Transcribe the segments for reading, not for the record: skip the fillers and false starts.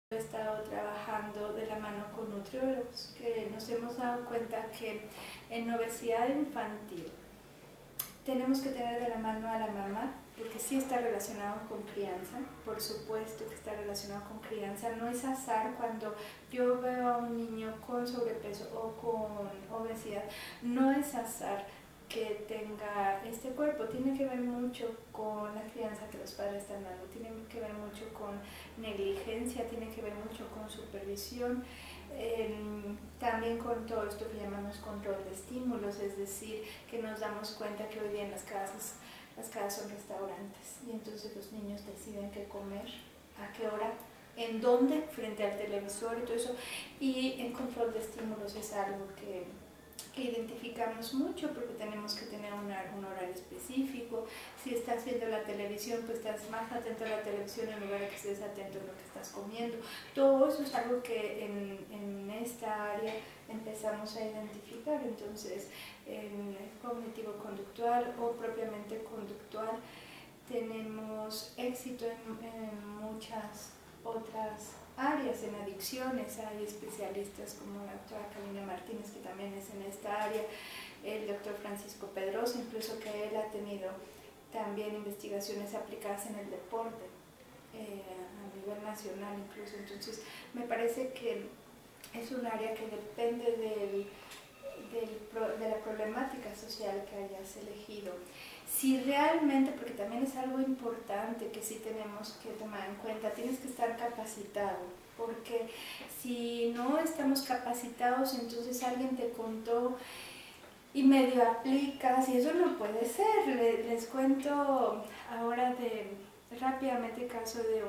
He estado trabajando de la mano con nutriólogos, que nos hemos dado cuenta que en obesidad infantil tenemos que tener de la mano a la mamá, porque sí está relacionado con crianza, por supuesto que está relacionado con crianza. No es azar cuando yo veo a un niño con sobrepeso o con obesidad, no es azar que tenga este cuerpo. Tiene que ver mucho con la crianza que los padres están dando, tiene que ver mucho con negligencia, tiene que ver mucho con supervisión, también con todo esto que llamamos control de estímulos, es decir, que nos damos cuenta que hoy día en las casas son restaurantes y entonces los niños deciden qué comer, a qué hora, en dónde, frente al televisor y todo eso. Y el control de estímulos es algo que identificamos mucho, porque tenemos que tener un horario específico. Si estás viendo la televisión, pues estás más atento a la televisión en lugar de que estés atento a lo que estás comiendo. Todo eso es algo que en esta área empezamos a identificar. Entonces, en cognitivo-conductual o propiamente conductual, tenemos éxito en muchas otras áreas. En adicciones hay especialistas como la doctora Carolina Martínez, que también es en esta área, el doctor Francisco Pedrosa, incluso que él ha tenido también investigaciones aplicadas en el deporte a nivel nacional incluso. Entonces me parece que es un área que depende de la problemática social que hayas elegido. Si realmente, porque también es algo importante que sí tenemos que tomar en cuenta, tienes que estar capacitado, porque si no estamos capacitados, entonces alguien te contó y medio aplicas, y eso no puede ser. Les cuento ahora rápidamente el caso de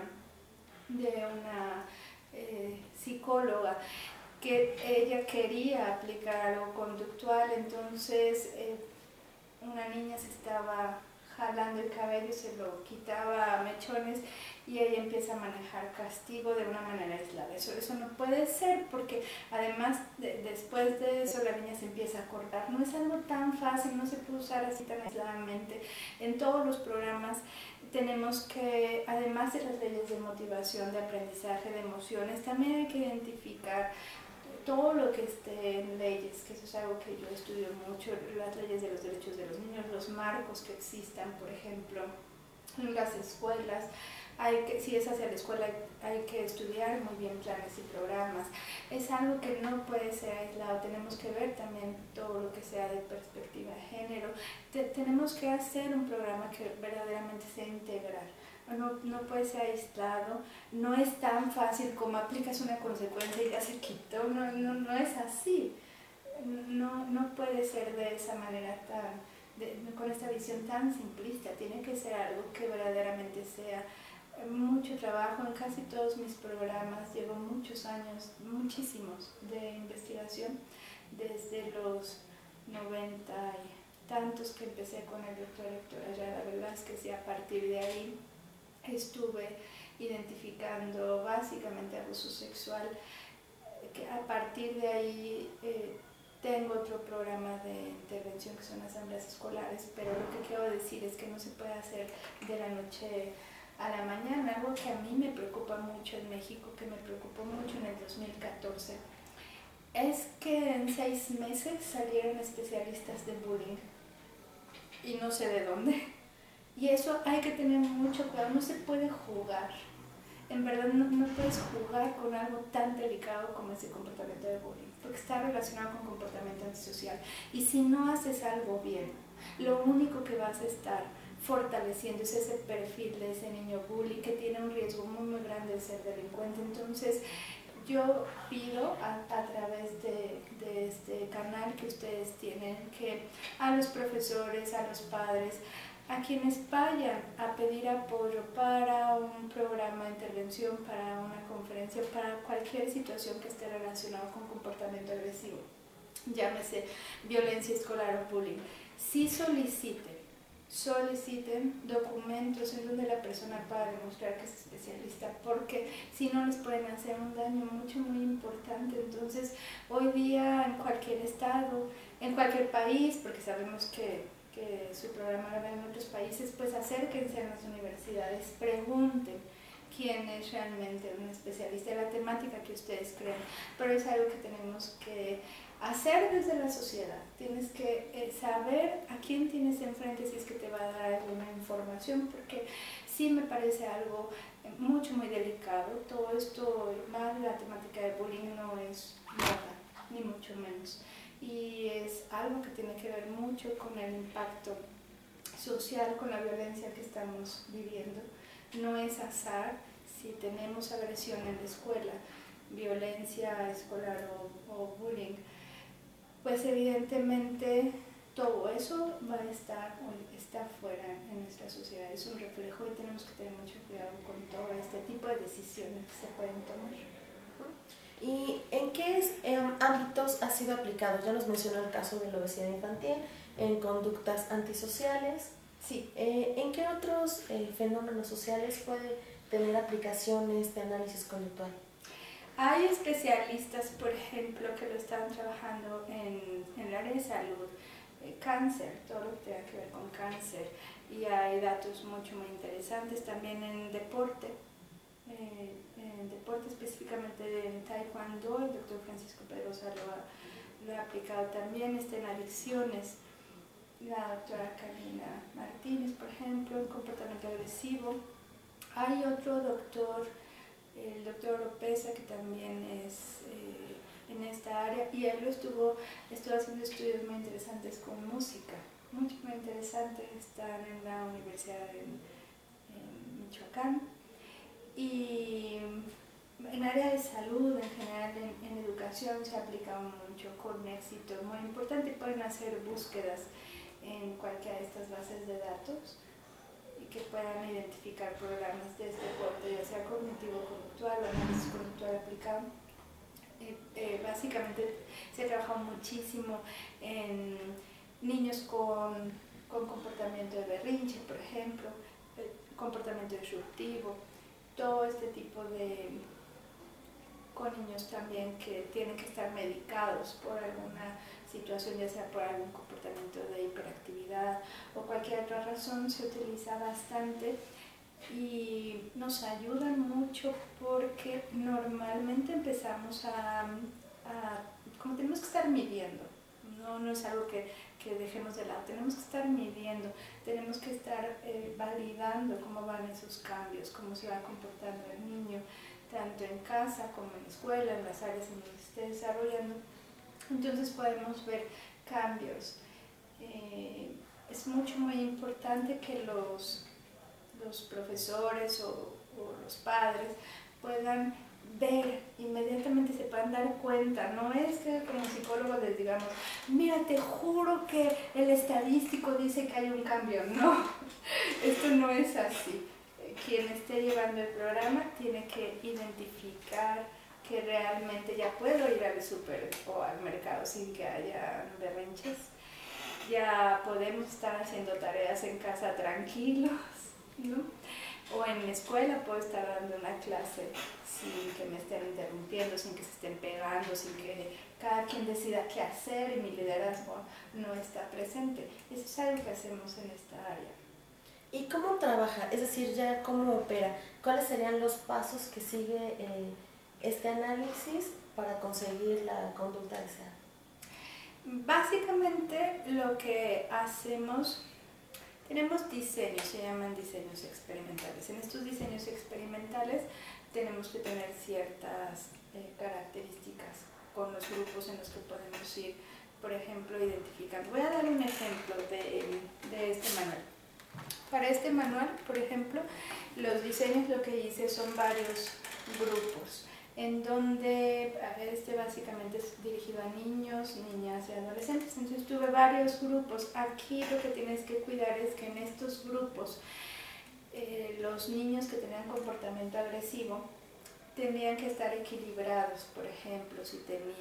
una psicóloga, que ella quería aplicar algo conductual. Entonces una niña se estaba jalando el cabello y se lo quitaba a mechones, y ella empieza a manejar castigo de una manera aislada. Eso no puede ser, porque además después de eso la niña se empieza a cortar. No es algo tan fácil, no se puede usar así tan aisladamente. En todos los programas tenemos que, además de las leyes de motivación, de aprendizaje, de emociones, también hay que identificar todo lo que esté en leyes, que eso es algo que yo estudio mucho, las leyes de los derechos de los niños, los marcos que existan, por ejemplo, en las escuelas. Si es hacia la escuela, hay que estudiar muy bien planes y programas. Es algo que no puede ser aislado. Tenemos que ver también todo lo que sea de perspectiva de género. Tenemos que hacer un programa que verdaderamente sea integral. No puede ser aislado. No es tan fácil como aplicas una consecuencia y ya se quitó. No es así. No puede ser de esa manera con esta visión tan simplista. Tiene que ser algo que verdaderamente sea mucho trabajo. En casi todos mis programas llevo muchos años, muchísimos, de investigación, desde los 90 y tantos que empecé con el doctor Héctor Ayala Velázquez, y a partir de ahí estuve identificando básicamente abuso sexual, que a partir de ahí tengo otro programa de intervención que son asambleas escolares. Pero lo que quiero decir es que no se puede hacer de la noche a la mañana. Algo que a mí me preocupa mucho en México, que me preocupó mucho en el 2014, es que en 6 meses salieron especialistas de bullying y no sé de dónde. Y eso hay que tener mucho cuidado, no se puede jugar. En verdad no puedes jugar con algo tan delicado como ese comportamiento de bullying, porque está relacionado con comportamiento antisocial. Y si no haces algo bien, lo único que vas a estar fortaleciendo es ese perfil de ese niño bully, que tiene un riesgo muy grande de ser delincuente. Entonces yo pido a través de este canal que ustedes tienen, que a los profesores, a los padres, a quienes vayan a pedir apoyo para un programa de intervención, para una conferencia, para cualquier situación que esté relacionada con comportamiento agresivo, llámese violencia escolar o bullying, sí soliciten documentos en donde la persona pueda demostrar que es especialista, porque si no les pueden hacer un daño muy importante. Entonces hoy día en cualquier estado, en cualquier país, porque sabemos que su programa lo ven en otros países, pues acérquense a las universidades, pregunten quién es realmente un especialista en la temática que ustedes creen, pero es algo que tenemos que hacer desde la sociedad. Tienes que saber a quién tienes enfrente si es que te va a dar alguna información, porque sí me parece algo muy delicado. Todo esto, más la temática de bullying, no es nada, ni mucho menos. Y es algo que tiene que ver mucho con el impacto social, con la violencia que estamos viviendo. No es azar si tenemos agresión en la escuela, violencia escolar o bullying, pues evidentemente todo eso va a estar o está fuera en nuestra sociedad. Es un reflejo y tenemos que tener mucho cuidado con todo este tipo de decisiones que se pueden tomar. ¿Y en qué ámbitos ha sido aplicado? Ya nos mencionó el caso de la obesidad infantil, en conductas antisociales. Sí. ¿En qué otros fenómenos sociales puede tener aplicaciones de análisis conductual? Hay especialistas, por ejemplo, que lo están trabajando en el área de salud, cáncer, todo lo que tenga que ver con cáncer, y hay datos muy interesantes también en deporte. En deporte, específicamente en taekwondo, el doctor Francisco Pedrosa lo ha aplicado también, está en adicciones. La doctora Karina Martínez, por ejemplo, en comportamiento agresivo. Hay otro doctor, el doctor Oropesa, que también es en esta área, y él estuvo haciendo estudios muy interesantes con música, muy interesantes. Están en la Universidad en Michoacán. Y en área de salud, en general, en educación se ha aplicado mucho con éxito muy importante. Pueden hacer búsquedas en cualquiera de estas bases de datos y que puedan identificar programas de este corte, ya sea cognitivo-conductual o análisis conductual aplicado. Básicamente se ha trabajado muchísimo en niños con comportamiento de berrinche, por ejemplo, comportamiento disruptivo, todo este tipo con niños también que tienen que estar medicados por alguna situación, ya sea por algún comportamiento de hiperactividad o cualquier otra razón. Se utiliza bastante y nos ayudan mucho porque normalmente empezamos como tenemos que estar midiendo, no es algo que dejemos de lado, tenemos que estar midiendo, tenemos que estar validando cómo van esos cambios, cómo se va comportando el niño, tanto en casa como en la escuela, en las áreas en donde se esté desarrollando. Entonces podemos ver cambios. Es muy importante que los profesores o los padres puedan ver, inmediatamente se puedan dar cuenta. No es que como psicólogos les digamos, mira, te juro que el estadístico dice que hay un cambio. No, esto no es así. Quien esté llevando el programa tiene que identificar que realmente ya puedo ir al súper o al mercado sin que haya berrinches. Ya podemos estar haciendo tareas en casa tranquilos, ¿no? O en la escuela puedo estar dando una clase sin que me estén interrumpiendo, sin que se estén pegando, sin que cada quien decida qué hacer y mi liderazgo no está presente. Eso es algo que hacemos en esta área. ¿Y cómo trabaja? Es decir, ya cómo opera. ¿Cuáles serían los pasos que sigue este análisis para conseguir la conducta deseada? Básicamente lo que hacemos, tenemos diseños, se llaman diseños experimentales. En estos diseños experimentales tenemos que tener ciertas características con los grupos en los que podemos ir, por ejemplo, identificando. Voy a dar un ejemplo de este manual. Para este manual, por ejemplo, los diseños lo que hice son varios grupos, en donde básicamente es dirigido a niños, niñas y adolescentes. Entonces tuve varios grupos. Aquí lo que tienes que cuidar es que en estos grupos los niños que tenían comportamiento agresivo tenían que estar equilibrados. Por ejemplo, si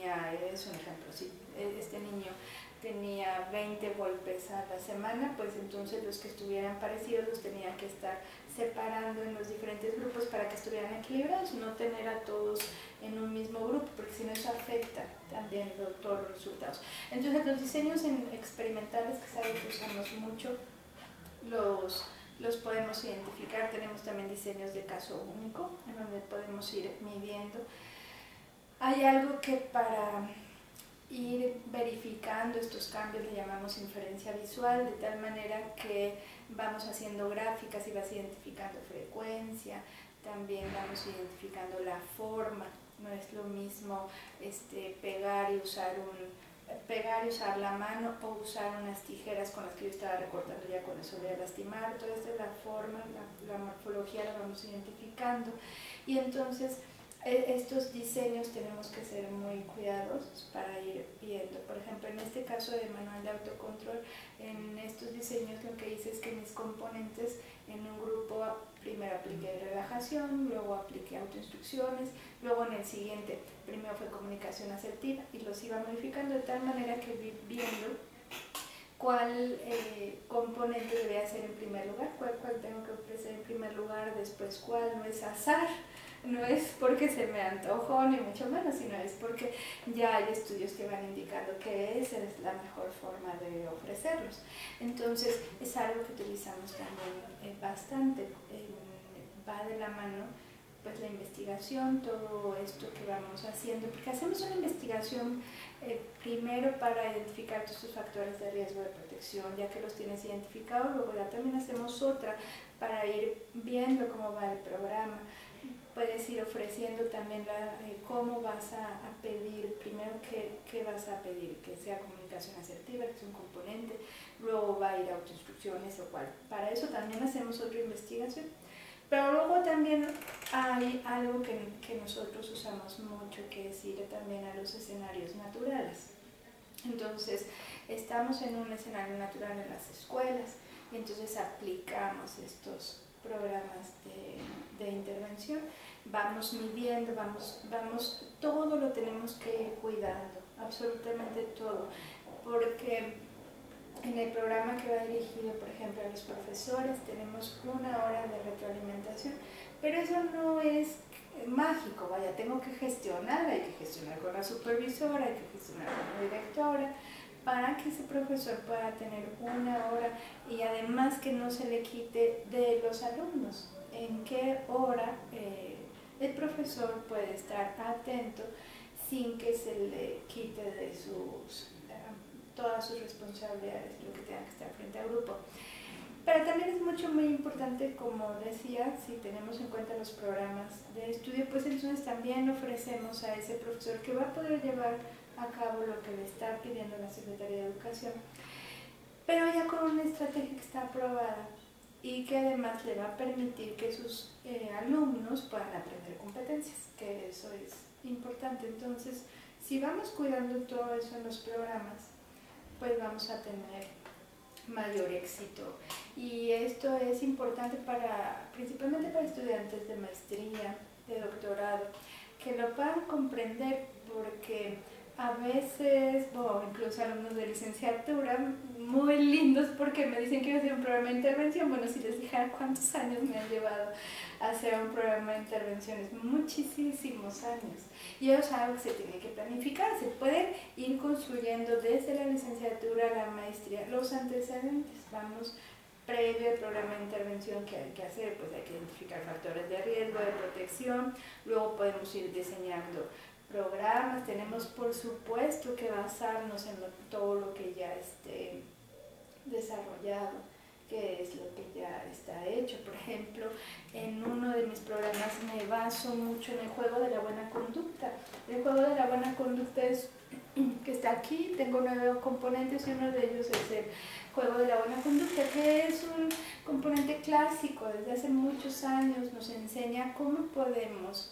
este niño tenía 20 golpes a la semana, pues entonces los que estuvieran parecidos los tenían que estar separando en los diferentes grupos para que estuvieran equilibrados, no tener a todos en un mismo grupo, porque si no eso afecta también todos los resultados. Entonces los diseños experimentales, que es algo que usamos mucho, los los podemos identificar. Tenemos también diseños de caso único, en donde podemos ir midiendo. Hay algo que para ir verificando estos cambios le llamamos inferencia visual, de tal manera que vamos haciendo gráficas y vas identificando frecuencia, también vamos identificando la forma. No es lo mismo pegar y usar la mano o usar unas tijeras con las que yo estaba recortando, ya con eso voy a lastimar. Toda esta es la forma, la morfología la vamos identificando, y entonces estos diseños tenemos que ser muy cuidadosos para ir viendo. Por ejemplo, en este caso de manual de autocontrol, en estos diseños lo que hice es que mis componentes en un grupo primero apliqué relajación, luego apliqué autoinstrucciones, luego en el siguiente primero fue comunicación asertiva, y los iba modificando de tal manera que viendo cuál componente debía ser en primer lugar, cuál tengo que ofrecer en primer lugar, después cuál. No es azar, no es porque se me antojó ni mucho menos, sino es porque ya hay estudios que van indicando que esa es la mejor forma de ofrecerlos. Entonces es algo que utilizamos también bastante. Va de la mano pues la investigación, todo esto que vamos haciendo, porque hacemos una investigación primero para identificar todos estos factores de riesgo de protección. Ya que los tienes identificados, luego ya también hacemos otra para ir viendo cómo va el programa. Puedes ir ofreciendo también cómo vas a pedir, primero qué vas a pedir, que sea comunicación asertiva, que es un componente, luego va a ir a autoinstrucciones o cuál. Para eso también hacemos otra investigación. Pero luego también hay algo que nosotros usamos mucho, que es ir también a los escenarios naturales. Entonces, estamos en un escenario natural en las escuelas, y entonces aplicamos estos programas de intervención. Vamos midiendo, todo lo tenemos que ir cuidando, absolutamente todo, porque en el programa que va dirigido, por ejemplo, a los profesores, tenemos 1 hora de retroalimentación, pero eso no es mágico. Vaya, tengo que gestionar, hay que gestionar con la supervisora, hay que gestionar con la directora, para que ese profesor pueda tener 1 hora, y además que no se le quite de los alumnos. En qué hora el profesor puede estar atento sin que se le quite de todas sus responsabilidades, lo que tenga que estar frente al grupo. Pero también es muy importante, como decía, si tenemos en cuenta los programas de estudio, pues entonces también ofrecemos a ese profesor que va a poder llevar a cabo lo que le está pidiendo la Secretaría de Educación, pero ya con una estrategia que está aprobada y que además le va a permitir que sus alumnos puedan aprender competencias, que eso es importante. Entonces, si vamos cuidando todo eso en los programas, pues vamos a tener mayor éxito. Y esto es importante principalmente para estudiantes de maestría, de doctorado, que lo puedan comprender, porque a veces, incluso alumnos de licenciatura, muy lindos, porque me dicen que iba a hacer un programa de intervención. Bueno, si les dijera cuántos años me han llevado a hacer un programa de intervenciones, muchísimos años. Y eso es algo que se tiene que planificar. Se puede ir construyendo desde la licenciatura a la maestría los antecedentes. Vamos, previo al programa de intervención que hay que hacer, pues hay que identificar factores de riesgo, de protección. Luego podemos ir diseñando programas. Tenemos por supuesto que basarnos en todo lo que ya esté desarrollado, que es lo que ya está hecho. Por ejemplo, en uno de mis programas me baso mucho en el juego de la buena conducta. El juego de la buena conducta es que está aquí, tengo 9 componentes, y uno de ellos es el juego de la buena conducta, que es un componente clásico desde hace muchos años. Nos enseña cómo podemos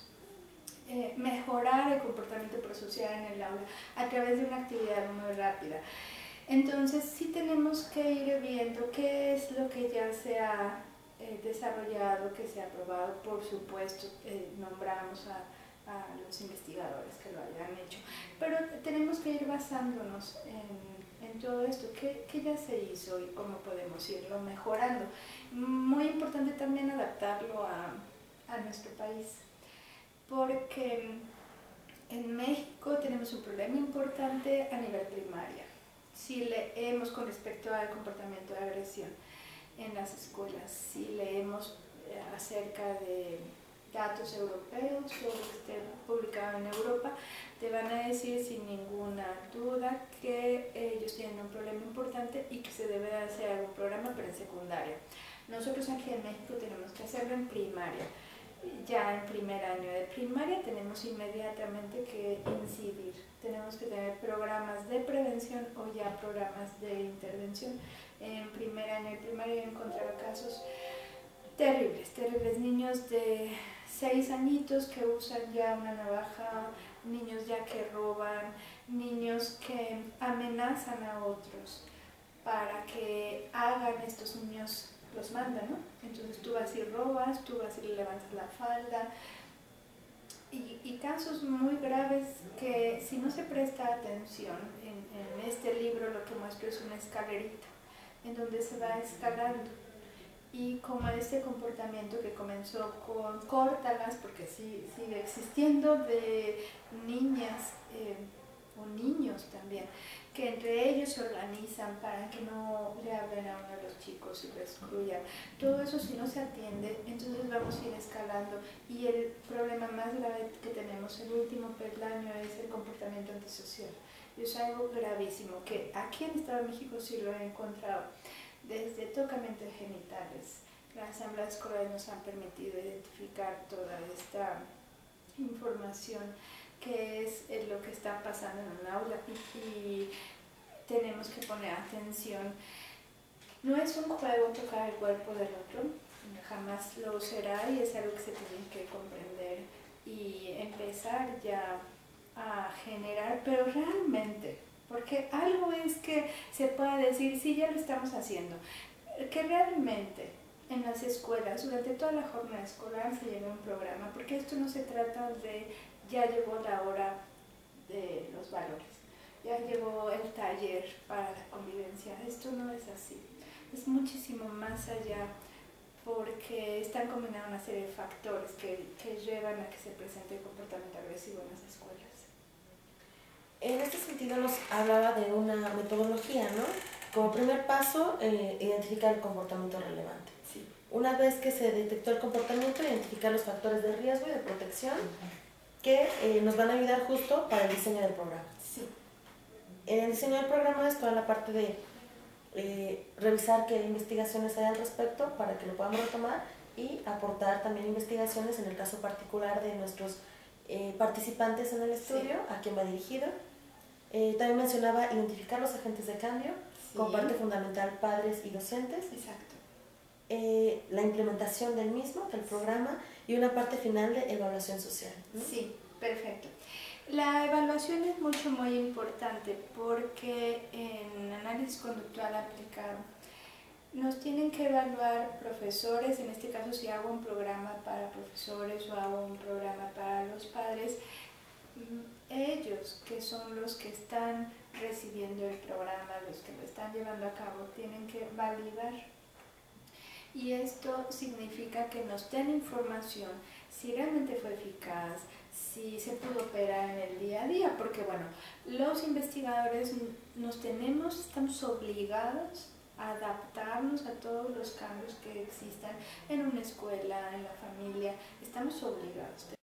mejorar el comportamiento prosocial en el aula a través de una actividad muy rápida. Entonces sí tenemos que ir viendo qué es lo que ya se ha desarrollado, que se ha aprobado. Por supuesto, nombramos a los investigadores que lo hayan hecho, pero tenemos que ir basándonos en todo esto, que ya se hizo y cómo podemos irlo mejorando. Muy importante también adaptarlo a nuestro país, porque en México tenemos un problema importante a nivel primaria. Si leemos con respecto al comportamiento de agresión, en las escuelas. Si leemos acerca de datos europeos, todo lo que esté publicado en Europa, te van a decir sin ninguna duda que ellos tienen un problema importante y que se debe de hacer algún programa, pero en secundaria. Nosotros aquí en México tenemos que hacerlo en primaria. Ya en primer año de primaria tenemos inmediatamente que incidir, tenemos que tener programas de prevención o ya programas de intervención. En primer año de primaria he encontrado casos terribles, niños de 6 añitos que usan ya una navaja, niños ya que roban, niños que amenazan a otros para que hagan. Estos niños los mandan, ¿no? Entonces tú vas y robas, tú vas y le levantas la falda, y casos muy graves que si no se presta atención, en este libro lo que muestro es una escalerita en donde se va escalando. Y como este comportamiento que comenzó con córtalas, porque sí, sigue existiendo, de niñas o niños también, que entre ellos se organizan para que no le hablen a uno de los chicos y lo excluyan. Todo eso, si no se atiende, entonces vamos a ir escalando. Y el problema más grave que tenemos, el último peldaño, es el comportamiento antisocial. Y es algo gravísimo, que aquí en el Estado de México sí lo he encontrado. Desde tocamientos genitales, las asambleas escolares nos han permitido identificar toda esta información que es lo que está pasando en un aula, y tenemos que poner atención. No es un juego tocar el cuerpo del otro, jamás lo será, y es algo que se tiene que comprender y empezar ya a generar, pero realmente, porque algo es que se pueda decir, sí, ya lo estamos haciendo, que realmente en las escuelas, durante toda la jornada escolar, se lleve un programa, porque esto no se trata de ya llegó la hora de los valores, ya llegó el taller para la convivencia. Esto no es así, es muchísimo más allá, porque están combinando una serie de factores que llevan a que se presente el comportamiento agresivo en las escuelas. En este sentido nos hablaba de una metodología, ¿no? Como primer paso, identificar el comportamiento relevante. Sí. Una vez que se detectó el comportamiento, identificar los factores de riesgo y de protección que nos van a ayudar justo para el diseño del programa. Sí. En el diseño del programa es toda la parte de revisar qué investigaciones hay al respecto para que lo podamos retomar y aportar también investigaciones en el caso particular de nuestros participantes en el estudio, sí, a quien va dirigido. También mencionaba identificar los agentes de cambio, sí, con parte fundamental padres y docentes. Exacto. La implementación del mismo, del programa, y una parte final de evaluación social, ¿no? Sí, perfecto. La evaluación es muy importante, porque en análisis conductual aplicado nos tienen que evaluar profesores. En este caso, si hago un programa para profesores o hago un programa para los padres, ellos, que son los que están recibiendo el programa, los que lo están llevando a cabo, tienen que validar. Y esto significa que nos den información si realmente fue eficaz, si se pudo operar en el día a día, porque bueno, los investigadores estamos obligados a adaptarnos a todos los cambios que existan en una escuela, en la familia, estamos obligados.